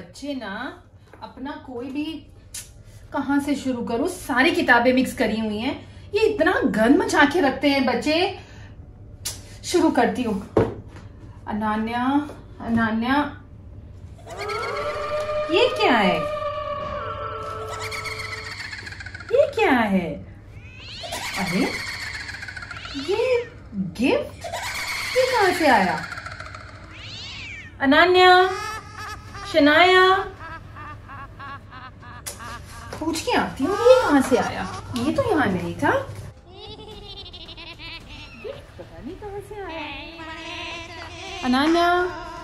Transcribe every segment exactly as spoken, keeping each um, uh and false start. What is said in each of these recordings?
बच्चे ना अपना कोई भी कहां से शुरू करूं, सारी किताबें मिक्स करी हुई हैं। ये इतना गंद मचा के रखते हैं बच्चे। शुरू करती हूँ। अनान्या, अनान्या, ये क्या है? ये क्या है? अरे ये गिफ्ट ये कहां से आया? अनान्या, शनाया, पूछ के आती हूँ ये कहां से आया। ये तो यहाँ नहीं था। पता नहीं कहां से आया। अनान्या,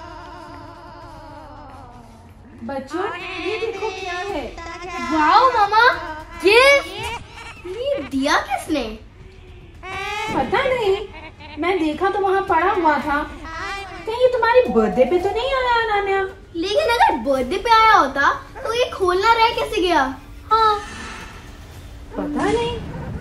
बच्चों ये देखो क्या है। वाओ मामा, ये ये दिया किसने? पता नहीं, मैं देखा तो वहाँ पड़ा हुआ था। कहीं ये तुम्हारी बर्थडे पे तो नहीं आया अनान्या? लेकिन अगर बर्थडे पे आया होता तो ये खोलना रह कैसे गया? हाँ पता नहीं।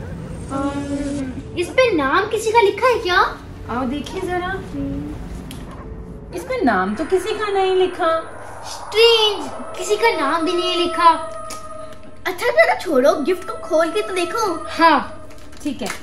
इस पे नाम किसी का लिखा है क्या? आओ देखिए जरा। इसमें नाम तो किसी का नहीं लिखा। स्ट्रेंज, किसी का नाम भी नहीं लिखा। अच्छा जरा छोड़ो, गिफ्ट को खोल के तो देखो। हाँ ठीक है।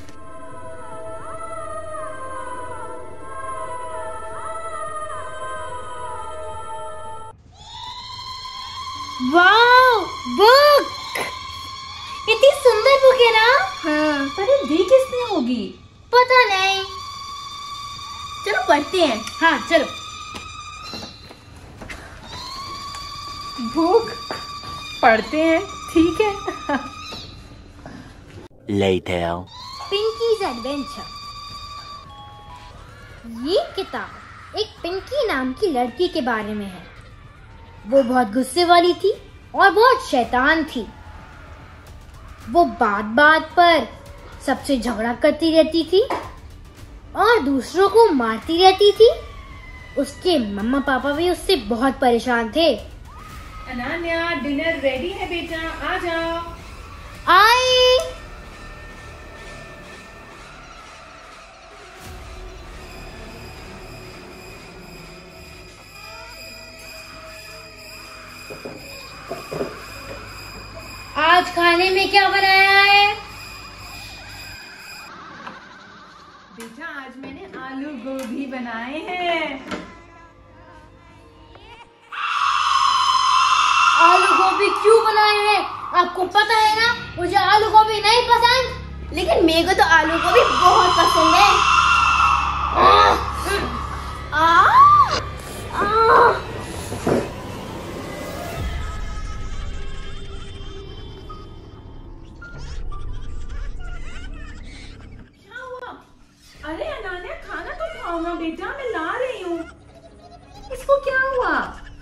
Wow, book! इतनी सुंदर बुक है ना? हाँ, पर ये दी किसने होगी? पता नहीं। चलो पढ़ते हैं। हाँ चलो। बुक पढ़ते हैं, ठीक है। Later. पिंकीज एडवेंचर। ये किताब एक पिंकी नाम की लड़की के बारे में है। वो बहुत गुस्से वाली थी और बहुत शैतान थी। वो बात बात पर सबसे झगड़ा करती रहती थी और दूसरों को मारती रहती थी। उसके मम्मा पापा भी उससे बहुत परेशान थे। अनान्या, डिनर रेडी है बेटा, आ जाओ। आई। आज खाने में क्या बनाया है? बेटा आज मैंने आलू गोभी बनाए हैं। आलू गोभी क्यों बनाए हैं? आपको पता है ना मुझे आलू गोभी नहीं पसंद। लेकिन मेरे को तो आलू गोभी बहुत पसंद है। आ, आ, आ, क्या हुआ? अरे अनान्या खाना तो खाओ ना बेटा, मैं ला रही हूँ। इसको क्या हुआ?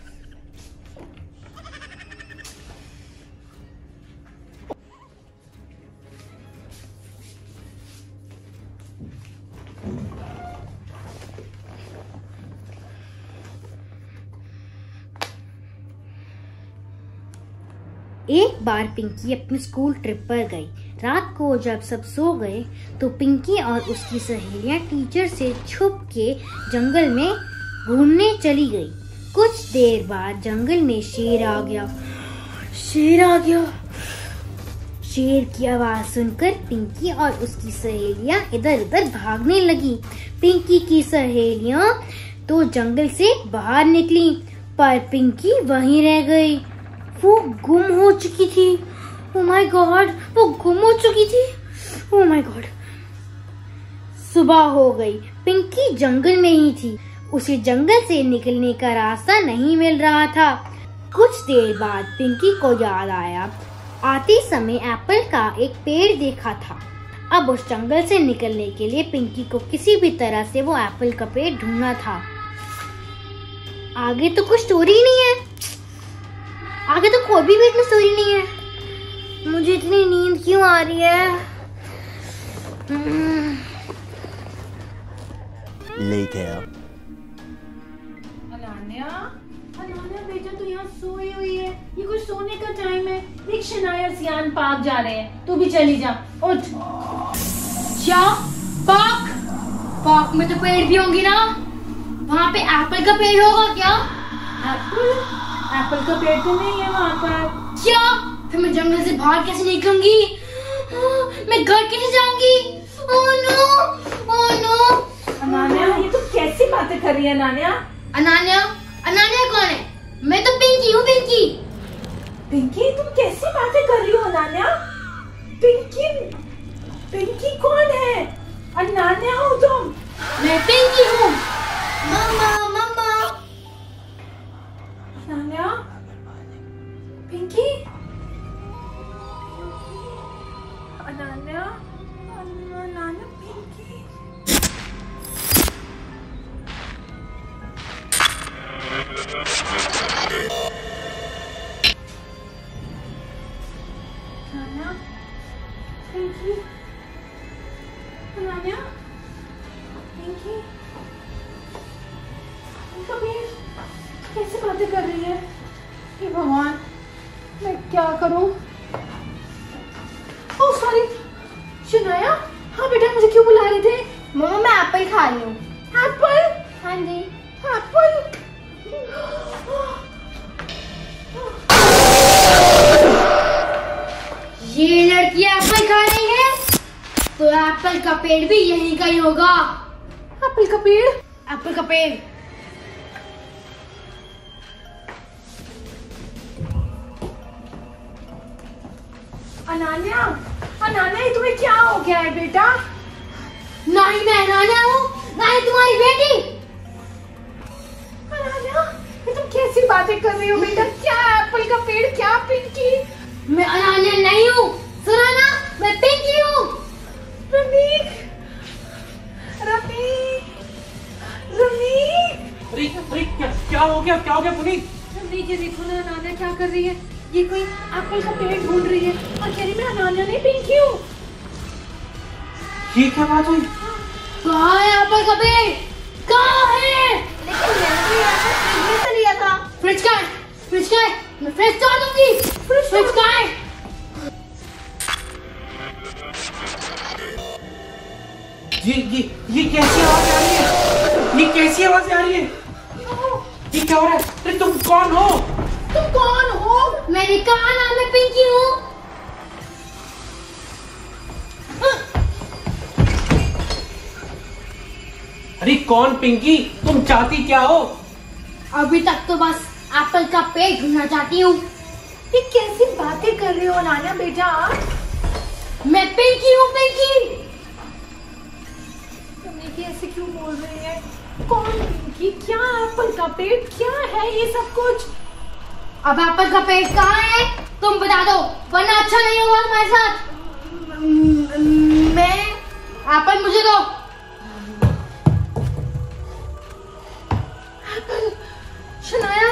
एक बार पिंकी अपनी स्कूल ट्रिप पर गई। रात को जब सब सो गए तो पिंकी और उसकी सहेलियां टीचर से छुप के जंगल में घूमने चली गई। कुछ देर बाद जंगल में शेर आ गया। शेर आ गया। शेर की आवाज सुनकर पिंकी और उसकी सहेलियां इधर उधर भागने लगी। पिंकी की सहेलियां तो जंगल से बाहर निकली, पर पिंकी वहीं रह गई। वो गुम हो चुकी थी। ओह माय गॉड, वो गुम हो चुकी थी। Oh my god. सुबह हो गई। पिंकी जंगल में ही थी। उसे जंगल से निकलने का रास्ता नहीं मिल रहा था। कुछ देर बाद पिंकी को याद आया, आते समय एप्पल का एक पेड़ देखा था। अब उस जंगल से निकलने के लिए पिंकी को किसी भी तरह से वो एप्पल का पेड़ ढूंढना था। आगे तो कुछ स्टोरी नहीं है। आगे तो कोई भी बीच में स्टोरी नहीं है। मुझे इतनी नींद क्यों आ रही है? Later. अनान्या, अनान्या बेटा तू यहाँ सोई हुई है। ये कुछ सोने का टाइम है। देख शनाया सियान पार्क जा रहे हैं, तू भी चली जा। उठ। क्या? पार्क? पार्क में तो पेड़ भी होंगी ना? वहाँ पे एप्पल का पेड़ होगा क्या? एप्पल? एप्पल का पेड़ तो नहीं है वहाँ पर। क्या? फिर मैं जंगल से बाहर कैसे निकलूंगी? मैं घर कैसे जाऊंगी? Oh no, oh no. Ananya, ये तो कैसी बातें कर रही है अनान्या? अनान्या, अनान्या कौन है? मैं तो पिंकी हूँ, पिंकी। पिंकी, तुम कैसी बातें कर रही हो अनान्या? पिंकी, पिंकी कौन है? अनान्या हो तुम? मैं पिंकी हूँ। मम्मा, मम्मा। अनान्या, पिंकी, अनान्या, अनान्या, पिंकी। अनान्या, पिंकी, अनान्या, पिंकी, कबीर, कैसे बातें कर रही है? हे भगवान, मैं क्या करूं? Oh sorry, Shanaya. हाँ बेटा, मुझे क्यों बुला रहे थे? मम्मा, मैं एप्पल खा रही हूँ। एप्पल? हाँ जी। एप्पल? ये लड़की एप्पल खा रही है, तो एप्पल का पेड़ भी यहीं का ही होगा। एप्पल का पेड़? एप्पल का पेड़। अनान्या, अनान्या, ये तुम्हें क्या हो गया है बेटा? ना ही मैं अनान्या हूँ, ना ही तुम्हारी बेटी। अनान्या, ये तुम कैसी बातें कर रही हो बेटा? क्या एप्पल का पेड़, क्या पिंकी? मैं अनान्या नहीं हूँ, सुना ना, मैं पिंकी हूँ। रमीक, रमीक, रमीक। अरे अरे क्या क्या हो गया क्या हो गया पुनीत? रमीक, ये देखो ना अनान्या क्या कर रही है। ये कोई एप्पल का पेड़ ढूंढ रही है और कह रही मैं अनान्या नहीं पिंकी हूँ। ये क्या बात हुई? कहाँ है एप्पल का पेड़? कहाँ है? लेकिन मैंने तो ये एप्पल फ्रिज में से लिया था। फ्रिज का है, फ्रिज का है, मैं फ्रिज तोड़ दूंगी। फ्रिज का है। ये ये ये कैसी आवाज आ रही है? ये कैसी आवाज आ रही है? ये क्या हो रहा है? अरे तुम कौन हो? तुम कौन हो? मैंने कहा ना, मैं पिंकी हूँ। अरे कौन पिंकी? तुम चाहती क्या हो? अभी तक तो बस एप्पल का पेड़ ढूंढना चाहती हूँ। ये कैसी बातें कर रही हो अनान्या बेटा? मैं पिंकी हूँ, पिंकी। रमीक ऐसे क्यों बोल रही है? कौन पिंकी? क्या एप्पल का पेड़? क्या है ये सब कुछ? अब एप्पल का पेड़ कहाँ है तुम बता दो, वरना अच्छा नहीं होगा हमारे साथ। मैं एप्पल मुझे दो। एप्पल? शनाया,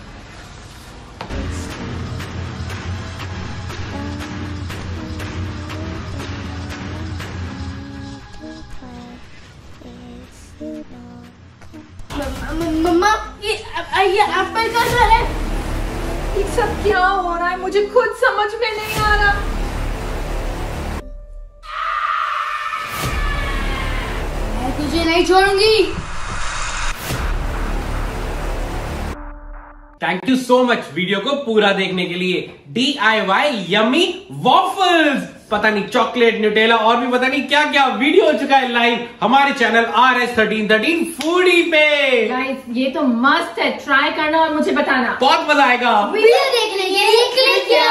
मम्मा, ये ये एप्पल कहाँ है? ये सब क्या हो रहा है? मुझे खुद समझ में नहीं आ रहा। मैं तुझे नहीं छोड़ूंगी। Thank you so much video को पूरा देखने के लिए। D I Y yummy waffles, पता नहीं चॉकलेट, न्यूटेला और भी पता नहीं क्या क्या वीडियो हो चुका है लाइव हमारे channel R S thirteen thirteen foodie पे। गाइस, ये तो मस्त है, ट्राई करना और मुझे बताना। बहुत मजा आएगा। वीडियो देखने के लिए क्लिक